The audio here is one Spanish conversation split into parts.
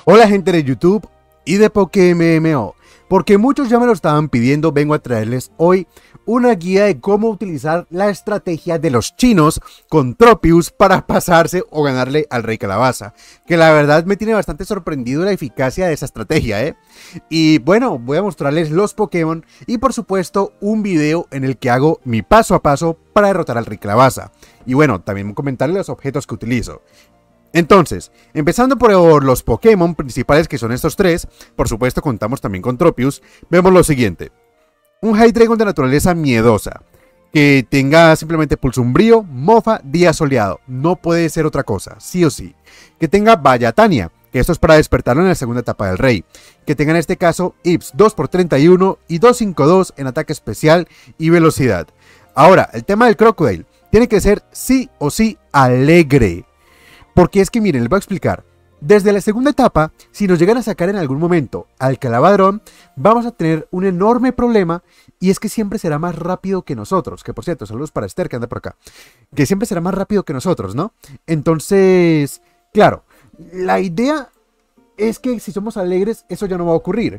Hola gente de YouTube y de PokéMMO, porque muchos ya me lo estaban pidiendo, vengo a traerles hoy una guía de cómo utilizar la estrategia de los chinos con Tropius para pasarse o ganarle al Rey Calabaza, que la verdad me tiene bastante sorprendido la eficacia de esa estrategia, Y bueno, voy a mostrarles los Pokémon y por supuesto un video en el que hago mi paso a paso para derrotar al Rey Calabaza, y bueno, también comentarles los objetos que utilizo. Entonces, empezando por los Pokémon principales, que son estos tres, por supuesto contamos también con Tropius, vemos lo siguiente. Un Hydreigon de naturaleza miedosa, que tenga simplemente pulso umbrío, mofa, día soleado, no puede ser otra cosa, sí o sí. Que tenga Bayatania, que esto es para despertarlo en la segunda etapa del rey. Que tenga en este caso IPS 2x31 y 252 en ataque especial y velocidad. Ahora, el tema del Crocodile, tiene que ser sí o sí alegre. Porque es que miren, les voy a explicar. Desde la segunda etapa, si nos llegan a sacar en algún momento al Calabadrón, vamos a tener un enorme problema, y es que siempre será más rápido que nosotros. Que por cierto, saludos para Esther que anda por acá. Que siempre será más rápido que nosotros, ¿no? Entonces, claro, la idea es que si somos alegres, eso ya no va a ocurrir.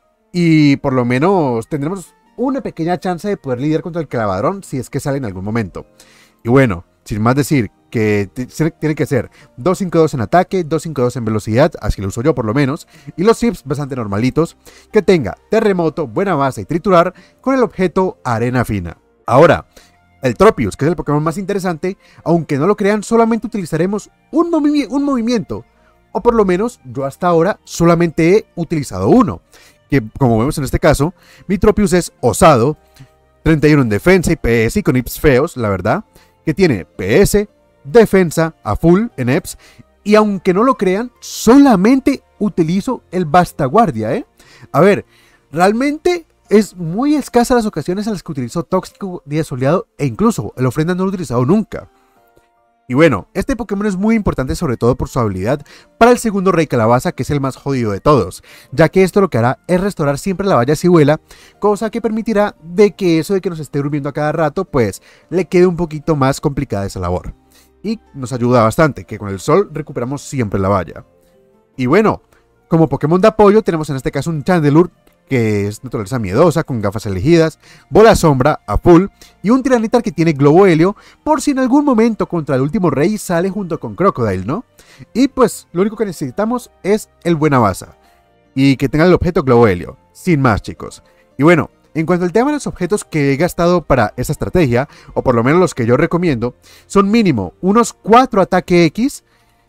Y por lo menos tendremos una pequeña chance de poder lidiar contra el Calabadrón si es que sale en algún momento. Y bueno, sin más decir, que tiene que ser 252 en ataque, 252 en velocidad, así lo uso yo por lo menos, y los chips bastante normalitos, que tenga terremoto, buena base y triturar con el objeto arena fina. Ahora, el Tropius, que es el Pokémon más interesante, aunque no lo crean, solamente utilizaremos un movimiento, o por lo menos yo hasta ahora solamente he utilizado uno, que como vemos en este caso, mi Tropius es osado, 31 en defensa y PS y con IPs feos, la verdad, que tiene PS, defensa a full en EPS, y aunque no lo crean, solamente utilizo el Bastaguardia, A ver, realmente es muy escasa las ocasiones en las que utilizo Tóxico, Día Soleado, e incluso el Ofrenda no lo he utilizado nunca. Y bueno, este Pokémon es muy importante sobre todo por su habilidad para el segundo Rey Calabaza, que es el más jodido de todos, ya que esto lo que hará es restaurar siempre la valla cibuela, cosa que permitirá de que eso de que nos esté durmiendo a cada rato, pues le quede un poquito más complicada esa labor. Y nos ayuda bastante, que con el sol recuperamos siempre la valla. Y bueno, como Pokémon de apoyo tenemos en este caso un Chandelure, que es naturaleza miedosa, con gafas elegidas, bola sombra a full, y un Tiranitar que tiene globo helio, por si en algún momento contra el último rey sale junto con Crocodile, ¿no? Y pues lo único que necesitamos es el Buena Baza, y que tenga el objeto globo helio, sin más chicos. Y bueno, en cuanto al tema de los objetos que he gastado para esta estrategia, o por lo menos los que yo recomiendo, son mínimo unos 4 ataque X,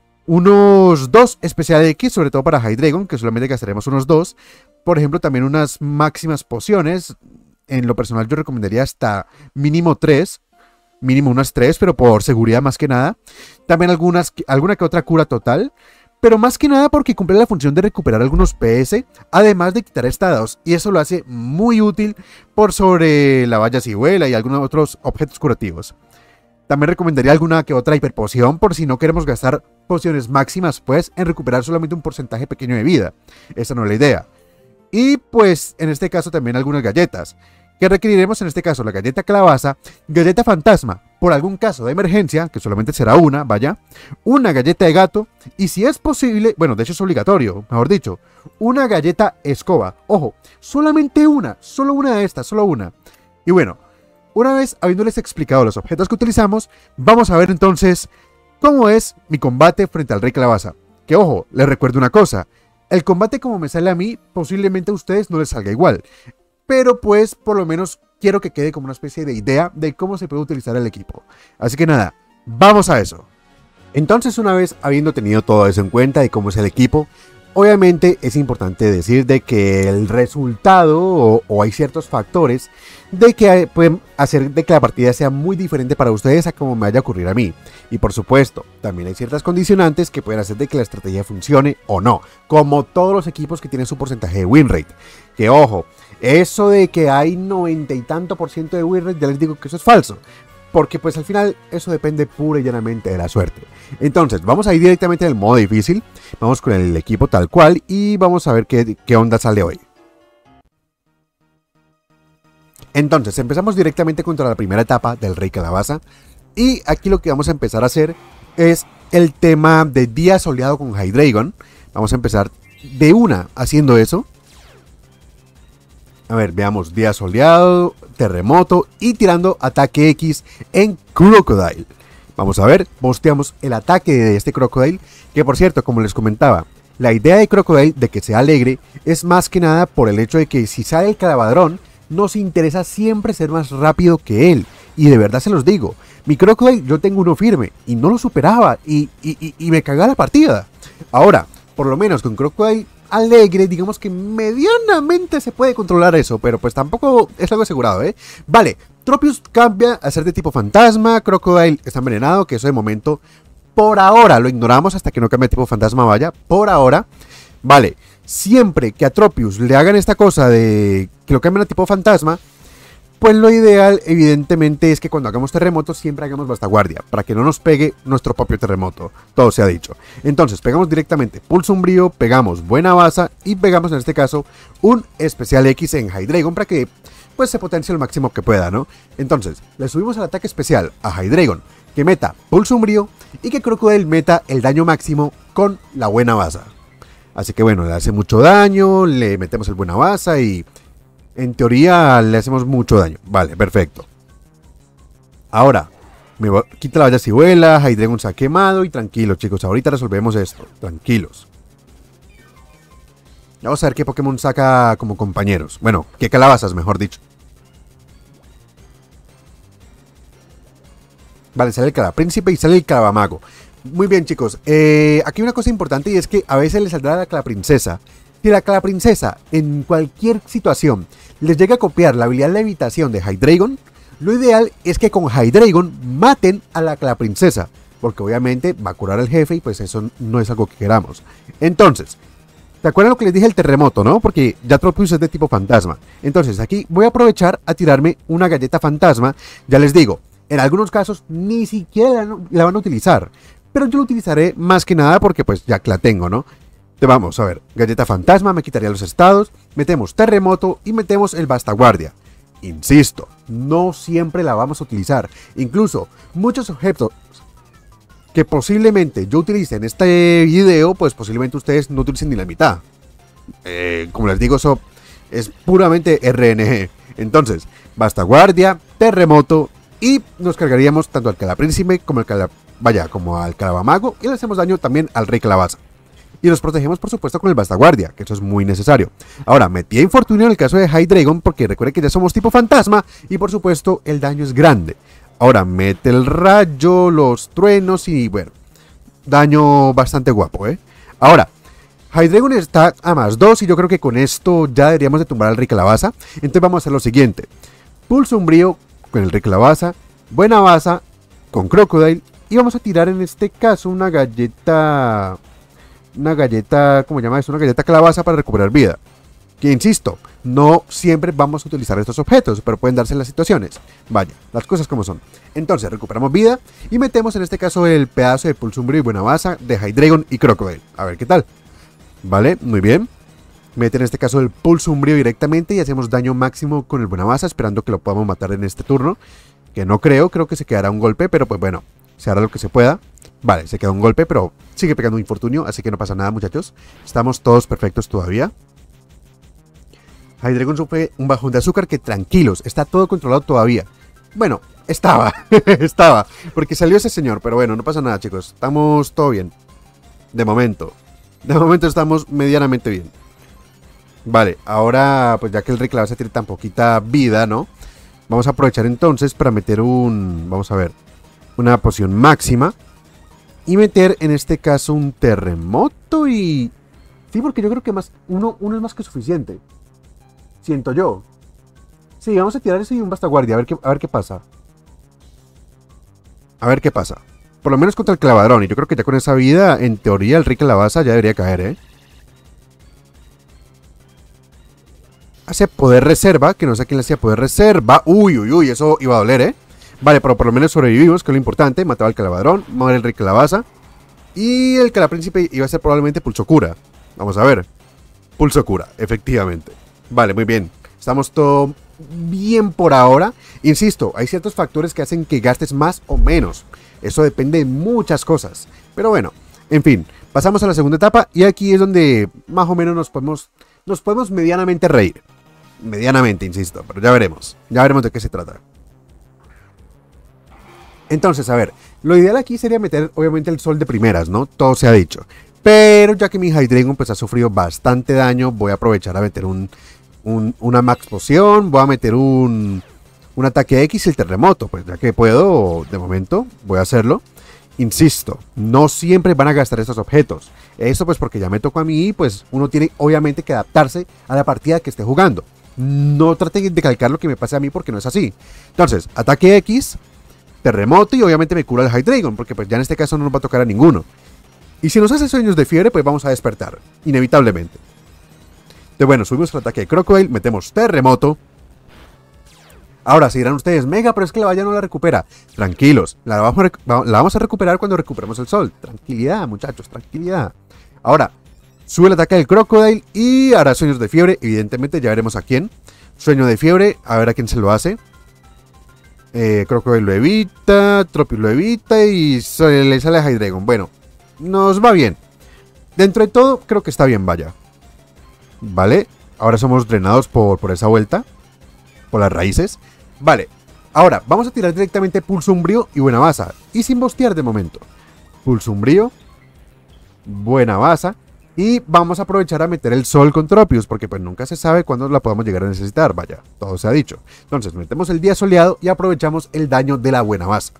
unos 2 especial X, sobre todo para Hydreigon, que solamente gastaremos unos 2. Por ejemplo, también unas máximas pociones. En lo personal yo recomendaría hasta mínimo 3. Mínimo unas 3, pero por seguridad más que nada. También alguna que otra cura total. Pero más que nada porque cumple la función de recuperar algunos PS, además de quitar estados. Y eso lo hace muy útil por sobre la valla cibuela y algunos otros objetos curativos. También recomendaría alguna que otra hiperpoción por si no queremos gastar pociones máximas, pues en recuperar solamente un porcentaje pequeño de vida. Esa no es la idea. Y pues en este caso también algunas galletas, que requeriremos en este caso la galleta calabaza, galleta fantasma, por algún caso de emergencia, que solamente será una, vaya, una galleta de gato, y si es posible, bueno, de hecho es obligatorio, mejor dicho, una galleta escoba. Ojo, solamente una, solo una de estas, solo una. Y bueno, una vez habiéndoles explicado los objetos que utilizamos, vamos a ver entonces cómo es mi combate frente al Rey Calabaza. Que ojo, les recuerdo una cosa, el combate como me sale a mí, posiblemente a ustedes no les salga igual. Pero pues por lo menos quiero que quede como una especie de idea de cómo se puede utilizar el equipo. Así que nada, vamos a eso. Entonces una vez habiendo tenido todo eso en cuenta de cómo es el equipo, obviamente es importante decir de que el resultado o hay ciertos factores de que pueden hacer de que la partida sea muy diferente para ustedes a como me vaya a ocurrir a mí. Y por supuesto, también hay ciertas condicionantes que pueden hacer de que la estrategia funcione o no, como todos los equipos que tienen su porcentaje de win rate. Que ojo, eso de que hay 90 y tanto % de win rate, ya les digo que eso es falso. Porque pues al final eso depende pura y llanamente de la suerte. Entonces vamos a ir directamente al modo difícil. Vamos con el equipo tal cual y vamos a ver qué onda sale hoy. Entonces empezamos directamente contra la primera etapa del Rey Calabaza. Y aquí lo que vamos a empezar a hacer es el tema de día soleado con Hydreigon. Vamos a empezar de una haciendo eso. A ver, veamos, día soleado, terremoto y tirando ataque X en Crocodile. Vamos a ver, posteamos el ataque de este Crocodile, que por cierto, como les comentaba, la idea de Crocodile de que sea alegre es más que nada por el hecho de que si sale el Calavadrón, nos interesa siempre ser más rápido que él. Y de verdad se los digo, mi Crocodile yo tengo uno firme y no lo superaba y me cagaba la partida. Ahora, por lo menos con Crocodile alegre, digamos que medianamente se puede controlar eso, pero pues tampoco es algo asegurado, ¿eh? Vale, Tropius cambia a ser de tipo fantasma, Crocodile está envenenado, que eso de momento, por ahora, lo ignoramos hasta que no cambie de tipo fantasma, vaya, por ahora. Vale, siempre que a Tropius le hagan esta cosa de que lo cambien a tipo fantasma, pues lo ideal, evidentemente, es que cuando hagamos terremotos siempre hagamos Bastaguardia, para que no nos pegue nuestro propio terremoto. Todo se ha dicho. Entonces, pegamos directamente Pulso Umbrío, pegamos Buena Baza y pegamos en este caso un especial X en Hydreigon para que pues se potencie lo máximo que pueda, ¿no? Entonces, le subimos el ataque especial a Hydreigon, que meta Pulso Umbrío y que Crocodile meta el daño máximo con la Buena Baza. Así que bueno, le hace mucho daño, le metemos el Buena Baza y en teoría le hacemos mucho daño. Vale, perfecto. Ahora, quita la valla si vuela, Hydreigon se ha quemado y tranquilos chicos, ahorita resolvemos esto, tranquilos. Vamos a ver qué Pokémon saca como compañeros. Bueno, qué calabazas, mejor dicho. Vale, sale el Calapríncipe y sale el Calabamago. Muy bien chicos, aquí hay una cosa importante y es que a veces le saldrá la Calaprincesa. Si la Calaprincesa en cualquier situación les llega a copiar la habilidad de levitación de Hydreigon, lo ideal es que con Hydreigon maten a la Calaprincesa, porque obviamente va a curar al jefe y pues eso no es algo que queramos. Entonces, ¿te acuerdan lo que les dije del terremoto, no? Porque ya Tropius es de tipo fantasma. Entonces aquí voy a aprovechar a tirarme una galleta fantasma. Ya les digo, en algunos casos ni siquiera la van a utilizar, pero yo lo utilizaré más que nada porque pues ya que la tengo, ¿no? Vamos a ver, galleta fantasma, me quitaría los estados, metemos terremoto y metemos el Bastaguardia. Insisto, no siempre la vamos a utilizar. Incluso muchos objetos que posiblemente yo utilice en este video, pues posiblemente ustedes no utilicen ni la mitad. Como les digo, eso es puramente RNG. Entonces, Bastaguardia, terremoto y nos cargaríamos tanto al Calapríncipe como al Calabamago y le hacemos daño también al Rey Calabaza. Y nos protegemos por supuesto con el Bastaguardia, que eso es muy necesario. Ahora, metí a Infortunio en el caso de Hydreigon porque recuerden que ya somos tipo fantasma y por supuesto el daño es grande. Ahora, mete el rayo, los truenos y bueno, daño bastante guapo, ¿eh? Ahora, Hydreigon está a +2 y yo creo que con esto ya deberíamos de tumbar al Rey Calabaza. Entonces vamos a hacer lo siguiente. Pulso Umbrío con el Rey Calabaza, Buena Baza con Crocodile y vamos a tirar en este caso una galleta, ¿cómo se llama eso? Una galleta calabaza para recuperar vida. Que insisto, no siempre vamos a utilizar estos objetos, pero pueden darse las situaciones. Vaya, las cosas como son. Entonces recuperamos vida y metemos en este caso el pedazo de Pulso Umbrío y Buena Baza de Hydreigon y Crocodile. A ver qué tal. Vale, muy bien. Mete en este caso el Pulso Umbrío directamente y hacemos daño máximo con el Buena Baza, esperando que lo podamos matar en este turno. Que no creo que se quedará un golpe, pero pues bueno, se hará lo que se pueda. Vale, se queda un golpe, pero sigue pegando un infortunio, así que no pasa nada muchachos. Estamos todos perfectos todavía. Hydreigon sufre un bajón de azúcar que tranquilos, está todo controlado todavía. Bueno, estaba, porque salió ese señor, pero bueno, no pasa nada chicos, estamos todo bien. De momento estamos medianamente bien. Vale, ahora pues ya que el Rey Calabaza tiene tan poquita vida, ¿no? Vamos a aprovechar entonces para meter vamos a ver, una poción máxima. Y meter en este caso un terremoto y... Sí, porque yo creo que uno es más que suficiente. Siento yo. Sí, vamos a tirar eso y un Bastaguardia, a ver qué pasa. A ver qué pasa. Por lo menos contra el Clavadrón. Y yo creo que ya con esa vida, en teoría, el Rey Calabaza ya debería caer, ¿eh? Hace poder reserva, que no sé quién le hacía poder reserva. Uy, eso iba a doler, ¿eh? Vale, pero por lo menos sobrevivimos, que es lo importante. Mataba al Calavadrón, muere el Rey Calabaza. Y el Calapríncipe iba a ser probablemente Pulso Cura. Vamos a ver. Pulso Cura, efectivamente. Vale, muy bien. Estamos todo bien por ahora. Insisto, hay ciertos factores que hacen que gastes más o menos. Eso depende de muchas cosas. Pero bueno, en fin. Pasamos a la segunda etapa y aquí es donde más o menos nos podemos medianamente reír. Medianamente, insisto, pero ya veremos de qué se trata. Entonces, a ver, lo ideal aquí sería meter obviamente el sol de primeras, ¿no? Todo se ha dicho. Pero ya que mi Hydreigon pues ha sufrido bastante daño, voy a aprovechar a meter una max poción, voy a meter un ataque X y el terremoto, pues ya que puedo, de momento, voy a hacerlo. Insisto, no siempre van a gastar estos objetos. Eso pues porque ya me tocó a mí, pues uno tiene obviamente que adaptarse a la partida que esté jugando. No trate de calcar lo que me pase a mí porque no es así. Entonces, ataque X, terremoto y obviamente me cura el Hydreigon, porque pues ya en este caso no nos va a tocar a ninguno. Y si nos hace sueños de fiebre, pues vamos a despertar, inevitablemente. Entonces bueno, subimos el ataque de Crocodile, metemos terremoto. Ahora, se dirán ustedes, Mega, pero es que la valla no la recupera. Tranquilos, la vamos a recuperar cuando recuperemos el sol. Tranquilidad, muchachos, tranquilidad. Ahora, sube el ataque del Crocodile y hará sueños de fiebre. Evidentemente, ya veremos a quién. Sueño de fiebre, a ver a quién se lo hace. Crocodile lo evita, Tropius lo evita y le sale a Hydreigon. Bueno, nos va bien. Dentro de todo, creo que está bien, vaya. Vale, ahora somos drenados por esa vuelta. Por las raíces. Vale, ahora vamos a tirar directamente Pulso Umbrío y Buena Baza. Y sin bostear de momento. Pulso Umbrío, Buena Baza. Y vamos a aprovechar a meter el sol con Tropius, porque pues nunca se sabe cuándo la podamos llegar a necesitar, vaya, todo se ha dicho. Entonces metemos el día soleado y aprovechamos el daño de la Buena Baza.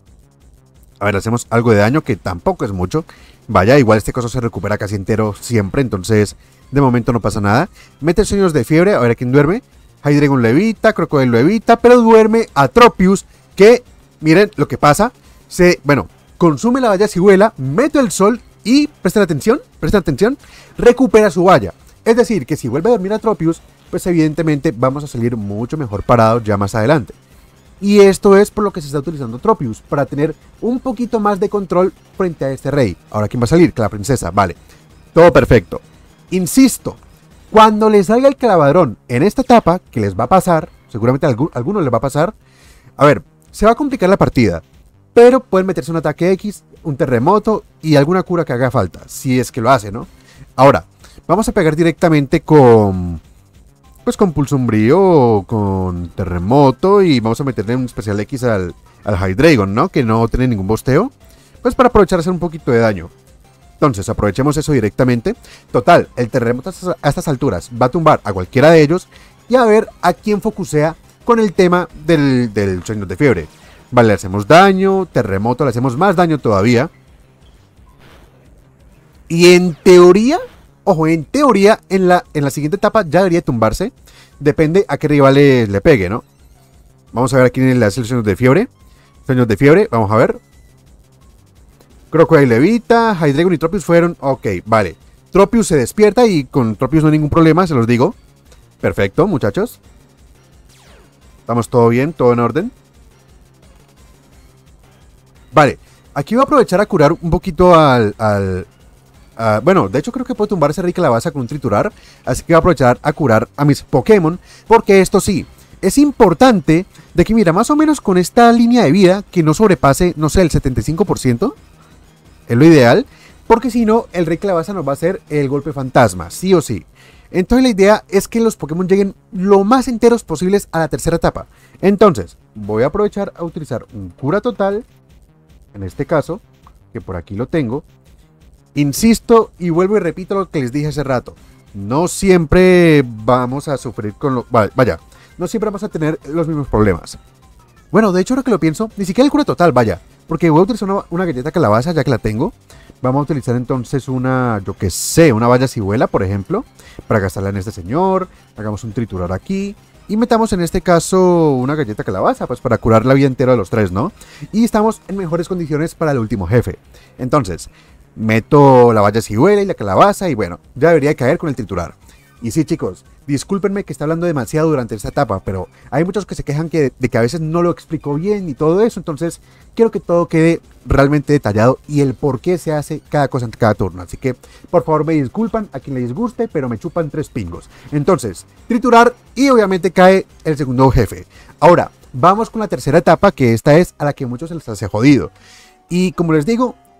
A ver, hacemos algo de daño que tampoco es mucho. Vaya, igual este coso se recupera casi entero siempre, entonces de momento no pasa nada. Mete sueños de fiebre, a ver a quién duerme. Hydreigon lo evita, Crocodile lo evita, pero duerme a Tropius, que, miren lo que pasa, consume la valla Cihuela, mete el sol y, presten atención, recupera su valla. Es decir, que si vuelve a dormir a Tropius, pues evidentemente vamos a salir mucho mejor parados ya más adelante. Y esto es por lo que se está utilizando Tropius, para tener un poquito más de control frente a este rey. Ahora, ¿quién va a salir? Que la princesa, vale. Todo perfecto. Insisto, cuando les salga el Clavadrón en esta etapa, que les va a pasar, seguramente a algunos les va a pasar, a ver, se va a complicar la partida, pero pueden meterse un ataque X, un terremoto y alguna cura que haga falta, si es que lo hace, ¿no? Ahora, vamos a pegar directamente con Pulso Umbrío, con terremoto y vamos a meterle un especial X al Hydreigon, ¿no? Que no tiene ningún bosteo, pues para aprovechar hacer un poquito de daño. Entonces aprovechemos eso directamente. Total, el terremoto a estas alturas va a tumbar a cualquiera de ellos y a ver a quién focusea con el tema del sueño de fiebre. Vale, le hacemos daño, terremoto, le hacemos más daño todavía. Y en teoría, ojo, en teoría en la siguiente etapa ya debería tumbarse. Depende a qué rival le pegue, ¿no? Vamos a ver a quién le hace el sueño de fiebre. Sueños de fiebre, vamos a ver. Crocodile levita, Hydreigon y Tropius fueron... Ok, vale. Tropius se despierta y con Tropius no hay ningún problema, se los digo. Perfecto, muchachos. Estamos todo bien, todo en orden. Vale, aquí voy a aprovechar a curar un poquito bueno, de hecho creo que puedo tumbar ese Rey Calabaza con un triturar. Así que voy a aprovechar a curar a mis Pokémon. Porque esto sí, es importante de que mira, más o menos con esta línea de vida que no sobrepase, no sé, el 75%. Es lo ideal, porque si no, el Rey Calabaza nos va a hacer el golpe fantasma, sí o sí. Entonces la idea es que los Pokémon lleguen lo más enteros posibles a la tercera etapa. Entonces, voy a aprovechar a utilizar un cura total, en este caso, que por aquí lo tengo. Insisto y vuelvo y repito lo que les dije hace rato. No siempre vamos a sufrir con lo... Vaya, no siempre vamos a tener los mismos problemas. Bueno, de hecho, ahora que lo pienso, ni siquiera el cura total, vaya. Porque voy a utilizar una galleta calabaza, ya que la tengo. Vamos a utilizar entonces una valla Cihuela, por ejemplo, para gastarla en este señor. Hagamos un triturar aquí. Y metamos en este caso una galleta calabaza, pues para curar la vida entera de los tres, ¿no? Y estamos en mejores condiciones para el último jefe. Entonces, meto la valla Cihuela y la calabaza y bueno, ya debería caer con el triturar. Y sí, chicos, discúlpenme que esté hablando demasiado durante esta etapa, pero hay muchos que se quejan de que a veces no lo explico bien y todo eso, entonces quiero que todo quede realmente detallado y el por qué se hace cada cosa en cada turno. Así que, por favor, me disculpan a quien le disguste, pero me chupan 3 pingos. Entonces, triturar y obviamente cae el segundo jefe. Ahora, vamos con la tercera etapa, que esta es a la que muchos se les hace jodido. Y como les digo,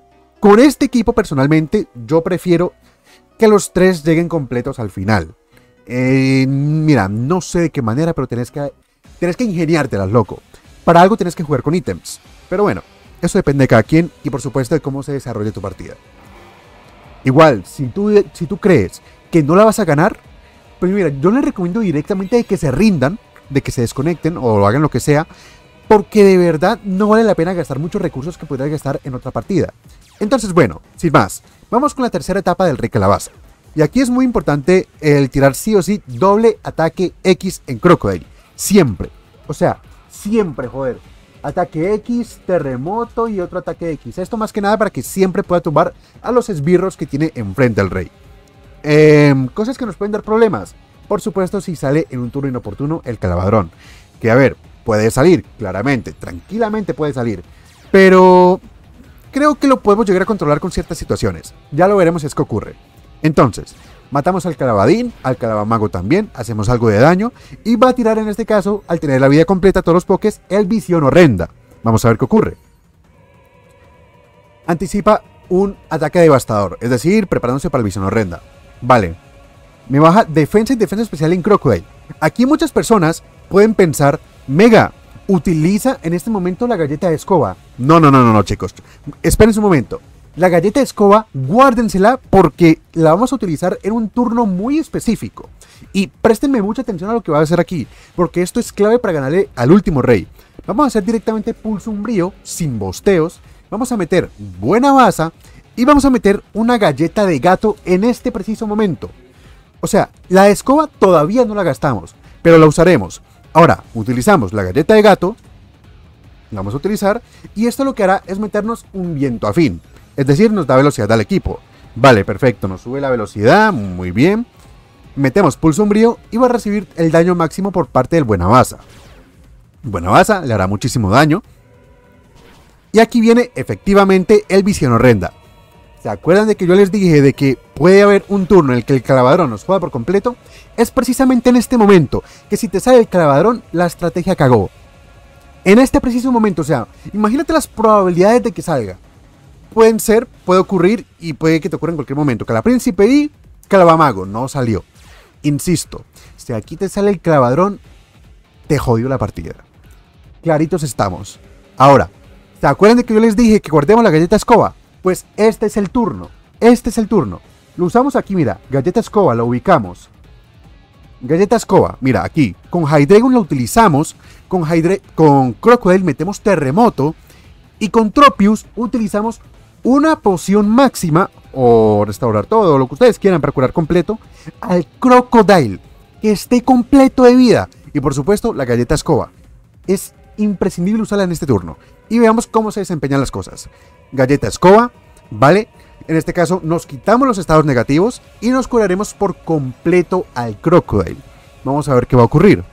Con este equipo personalmente yo prefiero que los 3 lleguen completos al final. Mira, no sé de qué manera, pero tenés que ingeniártelas, loco. Para algo tienes que jugar con ítems. Pero bueno, eso depende de cada quien y por supuesto de cómo se desarrolle tu partida. Igual, si tú crees que no la vas a ganar, pues mira, yo les recomiendo directamente de que se rindan, de que se desconecten o hagan lo que sea, porque de verdad no vale la pena gastar muchos recursos que podrías gastar en otra partida. Entonces, bueno, sin más, vamos con la tercera etapa del Rey Calabaza. Y aquí es muy importante el tirar sí o sí doble ataque X en Crocodile. Siempre. O sea, siempre, joder. Ataque X, terremoto y otro ataque X. Esto más que nada para que siempre pueda tumbar a los esbirros que tiene enfrente al rey. Cosas que nos pueden dar problemas. Por supuesto, si sale en un turno inoportuno el Calabadrón. Que a ver, puede salir, claramente, tranquilamente puede salir. Pero creo que lo podemos llegar a controlar con ciertas situaciones. Ya lo veremos si es que ocurre. Entonces, matamos al Calabadín, al Calabamago también, hacemos algo de daño y va a tirar en este caso, al tener la vida completa a todos los pokés, el Visión Horrenda. Vamos a ver qué ocurre. Anticipa un ataque devastador, es decir, preparándose para el Visión Horrenda. Vale, me baja defensa y defensa especial en Crocodile. Aquí muchas personas pueden pensar, Mega, utiliza en este momento la galleta de escoba. No, chicos, esperen un momento. La galleta de escoba, guárdensela porque la vamos a utilizar en un turno muy específico. Y préstenme mucha atención a lo que va a hacer aquí, porque esto es clave para ganarle al último rey. Vamos a hacer directamente pulso umbrío, sin bosteos. Vamos a meter buena baza y vamos a meter una galleta de gato en este preciso momento. O sea, la escoba todavía no la gastamos, pero la usaremos. Ahora, utilizamos la galleta de gato, la vamos a utilizar, y esto lo que hará es meternos un viento afín. Es decir, nos da velocidad al equipo. Vale, perfecto, nos sube la velocidad, muy bien. Metemos pulso umbrío y va a recibir el daño máximo por parte del Buena Baza. Buena Baza le hará muchísimo daño. Y aquí viene efectivamente el Visión Horrenda. ¿Se acuerdan de que yo les dije de que puede haber un turno en el que el Calabadrón nos juega por completo? Es precisamente en este momento que si te sale el Calabadrón, la estrategia cagó. En este preciso momento, o sea, imagínate las probabilidades de que salga. Puede ocurrir y puede que te ocurra en cualquier momento. Calapríncipe y Calabamago, no salió. Insisto, si aquí te sale el Calabadrón, te jodió la partida. Claritos estamos. Ahora, ¿se acuerdan de que yo les dije que guardemos la galleta escoba? Pues este es el turno. Este es el turno. Lo usamos aquí, mira. Galleta escoba, lo ubicamos. Galleta escoba, mira, aquí. Con Hydreigon lo utilizamos. Con Crocodile metemos terremoto. Y con Tropius utilizamos una poción máxima, o restaurar todo, lo que ustedes quieran para curar completo, al Crocodile, que esté completo de vida. Y por supuesto, la galleta escoba. Es imprescindible usarla en este turno. Y veamos cómo se desempeñan las cosas. Galleta escoba, ¿vale? En este caso, nos quitamos los estados negativos y nos curaremos por completo al Crocodile. Vamos a ver qué va a ocurrir.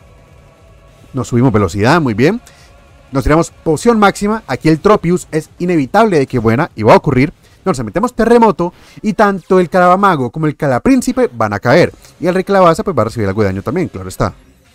Nos subimos velocidad, muy bien. Nos tiramos poción máxima, aquí el Tropius es inevitable de que buena y va a ocurrir. Nos metemos terremoto y tanto el Calabamago como el Calapríncipe van a caer. Y el Rey Calabaza pues va a recibir algo de daño también, claro está.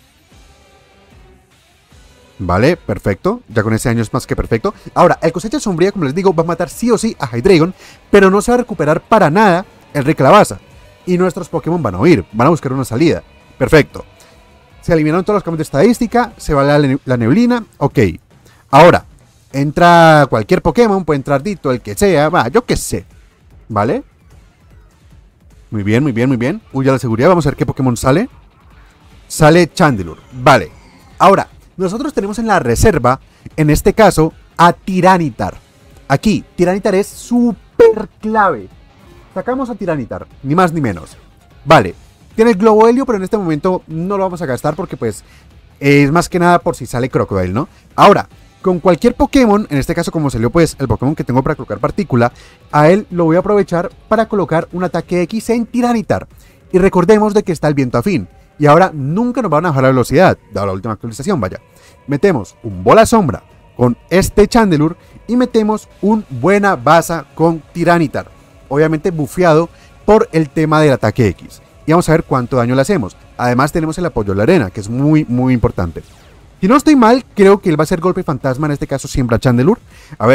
Vale, perfecto, ya con ese daño es más que perfecto. Ahora, el Cosecha Sombría, como les digo, va a matar sí o sí a Hydreigon, pero no se va a recuperar para nada el Rey Calabaza. Y nuestros Pokémon van a huir, van a buscar una salida. Perfecto. Se eliminaron todos los cambios de estadística, se va la neblina, ok. Ahora, entra cualquier Pokémon, puede entrar Dito, el que sea, va, yo qué sé. ¿Vale? Muy bien, muy bien, muy bien. Huye a la seguridad, vamos a ver qué Pokémon sale. Sale Chandelure, vale. Ahora, nosotros tenemos en la reserva, en este caso, a Tiranitar. Aquí, Tiranitar es súper clave. Sacamos a Tiranitar, ni más ni menos. Vale. Tiene el globo helio, pero en este momento no lo vamos a gastar porque pues es más que nada por si sale Crocodile, ¿no? Ahora, con cualquier Pokémon, en este caso como salió pues el Pokémon que tengo para colocar partícula, a él lo voy a aprovechar para colocar un ataque X en Tiranitar. Y recordemos de que está el viento afín. Y ahora nunca nos van a bajar la velocidad, dado la última actualización, vaya. Metemos un Bola Sombra con este Chandelure y metemos un Buena Baza con Tiranitar. Obviamente bufeado por el tema del ataque X. Y vamos a ver cuánto daño le hacemos. Además tenemos el apoyo de la arena, que es muy muy importante. Si no estoy mal, creo que él va a ser golpe fantasma, en este caso siembra Chandelure. A ver,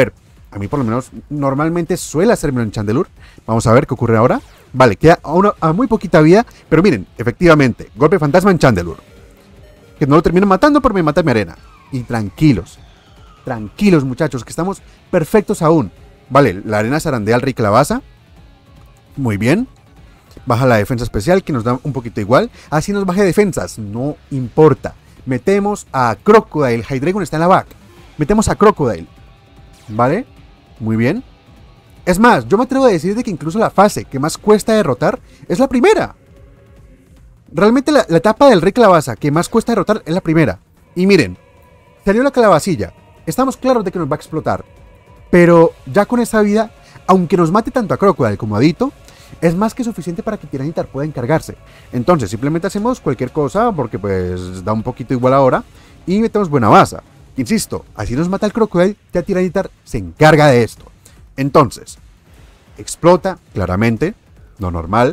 A mí por lo menos normalmente suele hacérmelo en Chandelure. Vamos a ver qué ocurre ahora. Vale, queda a muy poquita vida. Pero miren, efectivamente, golpe fantasma en Chandelure. Que no lo termino matando, pero me mata mi arena. Y tranquilos. Tranquilos, muchachos, que estamos perfectos aún. Vale, la arena zarandea al rey calabaza. Muy bien. Baja la defensa especial, que nos da un poquito igual. Así nos baje defensas, no importa. Metemos a Crocodile. Hydreigon está en la back. Metemos a Crocodile. ¿Vale? Muy bien. Es más, yo me atrevo a decir de que incluso la fase que más cuesta derrotar es la primera. Realmente la etapa del rey calabaza que más cuesta derrotar es la primera. Y miren, salió la calabacilla. Estamos claros de que nos va a explotar. Pero ya con esa vida, aunque nos mate tanto a Crocodile como a Ditto, es más que suficiente para que Tiranitar pueda encargarse. Entonces simplemente hacemos cualquier cosa, porque pues da un poquito igual ahora, y metemos buena baza. Insisto, así nos mata el Crocodile, ya Tiranitar se encarga de esto. Entonces, explota, claramente, lo normal.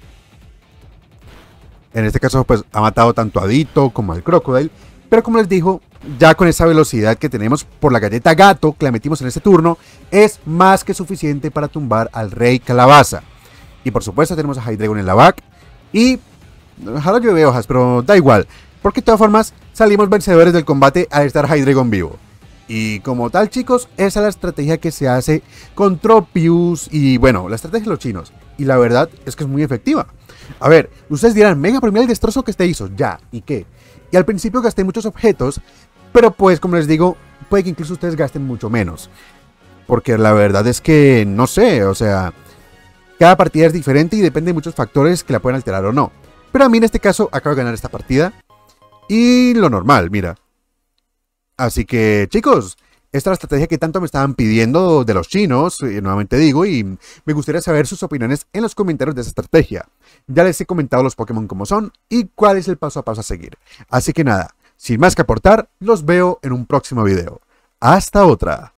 En este caso pues ha matado tanto a Ditto como al Crocodile, pero como les digo, ya con esa velocidad que tenemos por la galleta gato que la metimos en este turno, es más que suficiente para tumbar al rey calabaza. Y por supuesto tenemos a Hydreigon en la back. Y ojalá llueve hojas, pero da igual. Porque de todas formas salimos vencedores del combate al estar Hydreigon vivo. Y como tal, chicos, esa es la estrategia que se hace con Tropius. Y bueno, la estrategia de los chinos. Y la verdad es que es muy efectiva. A ver, ustedes dirán, mega, pero mira el destrozo que este hizo. Ya, ¿y qué? Y al principio gasté muchos objetos. Pero pues, como les digo, puede que incluso ustedes gasten mucho menos. Porque la verdad es que, no sé, o sea, cada partida es diferente y depende de muchos factores que la pueden alterar o no. Pero a mí en este caso acabo de ganar esta partida. Y lo normal, mira. Así que, chicos, esta es la estrategia que tanto me estaban pidiendo de los chinos, nuevamente digo, y me gustaría saber sus opiniones en los comentarios de esa estrategia. Ya les he comentado los Pokémon como son y cuál es el paso a paso a seguir. Así que nada, sin más que aportar, los veo en un próximo video. ¡Hasta otra!